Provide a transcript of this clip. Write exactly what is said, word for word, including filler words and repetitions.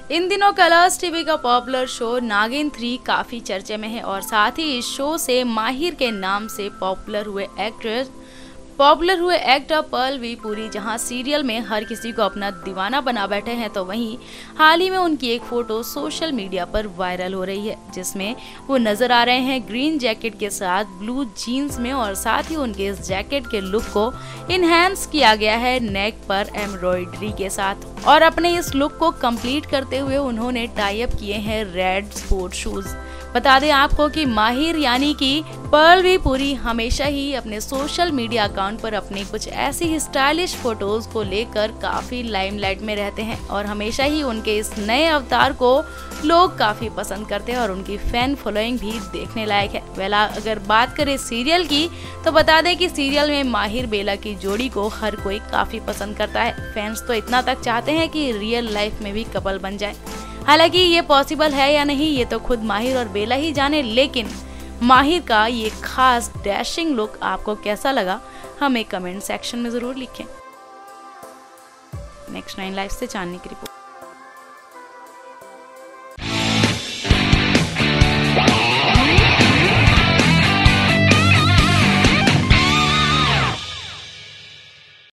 इन दिनों Colors TV का popular show Naagin three काफी चर्चे में है और साथ ही इस शो से माहिर के नाम से पॉपुलर हुए एक्ट्रेस पॉपुलर हुए एक्टर पलवी पुरी जहां सीरियल में हर किसी को अपना दीवाना बना बैठे हैं, तो वहीं हाल ही में उनकी एक फोटो सोशल मीडिया पर वायरल हो रही है जिसमें वो नजर आ रहे हैं ग्रीन जैकेट के साथ ब्लू जीन्स में और साथ ही उनके इस जैकेट के लुक को इनहेंस किया गया है नेक पर एम्ब्रॉयडरी के साथ। और अपने इस लुक को कंप्लीट करते हुए उन्होंने टाई अप किए हैं रेड स्पोर्ट शूज। बता दें आपको कि माहिर यानी कि पलवी पुरी हमेशा ही अपने सोशल मीडिया अकाउंट पर अपनी कुछ ऐसी ही स्टाइलिश फोटोज को लेकर काफी लाइमलाइट में रहते हैं और हमेशा ही उनके इस नए अवतार को लोग काफी पसंद करते हैं और उनकी फैन फॉलोइंग भी देखने लायक है। वेला अगर बात करें सीरियल की, तो बता दें कि सीरियल में माहिर बेला की जोड़ी को हर कोई काफी पसंद करता है। फैंस तो इतना तक चाहते हैं कि रियल लाइफ में भी कपल बन जाए। हालांकि ये पॉसिबल है या नहीं ये तो खुद माहिर और बेला ही जाने, लेकिन माहिर का ये खास डैशिंग लुक आपको कैसा लगा हमें कमेंट सेक्शन में जरूर लिखें। नेक्स्ट नाइन लाइफ से जानने की रिपोर्ट।